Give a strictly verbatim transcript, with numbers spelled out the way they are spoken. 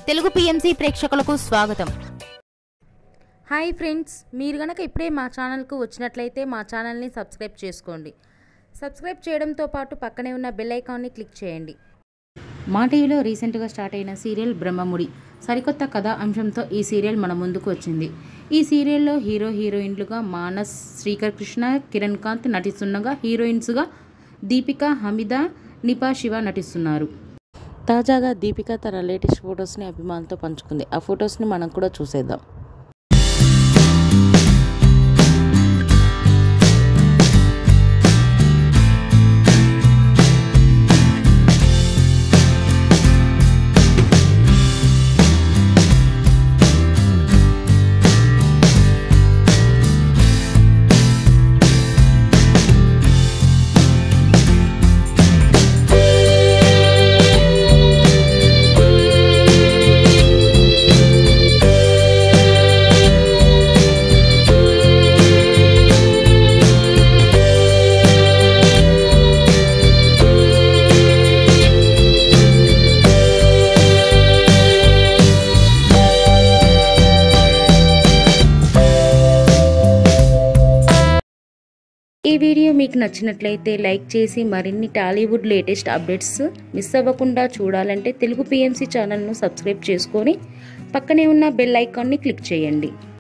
Telugu PMC ప్రేక్షకులకు స్వాగతం. Hi friends, మీరు గనక ఇప్పుడే మా ఛానల్కు వచ్చినట్లయితే మా ఛానల్ని సబ్స్క్రైబ్ చేసుకోండి. సబ్స్క్రైబ్ చేయడంతో పాటు పక్కనే ఉన్న బెల్ ఐకాన్ని క్లిక్ చేయండి. మా టీవీలో రీసెంట్గా స్టార్ట్ అయిన సీరియల్ బ్రహ్మముడి సరికొత్త కథా అంశంతో ఈ సీరియల్ మన ముందుకు వచ్చింది. ఈ సీరియల్లో హీరో హీరోయిన్లుగా మానస్, శ్రీకర్ కృష్ణ, కిరణ్ కాంత్ నటిస్తుండగా హీరోయిన్స్గా దీపిక, హమీద, నిపా శివ నటిస్తున్నారు. తాజాగా దీపిక తన లేటెస్ట్ ఫొటోస్ని అభిమానులతో పంచుకుంది. ఆ ఫొటోస్ని మనం కూడా చూసేద్దాం. ఈ వీడియో మీకు నచ్చినట్లయితే లైక్ చేసి మరిన్ని టాలీవుడ్ లేటెస్ట్ అప్డేట్స్ మిస్ అవ్వకుండా చూడాలంటే తెలుగు పిఎంసి ఛానల్ను సబ్స్క్రైబ్ చేసుకొని పక్కనే ఉన్న బెల్ ఐకాన్ని క్లిక్ చేయండి.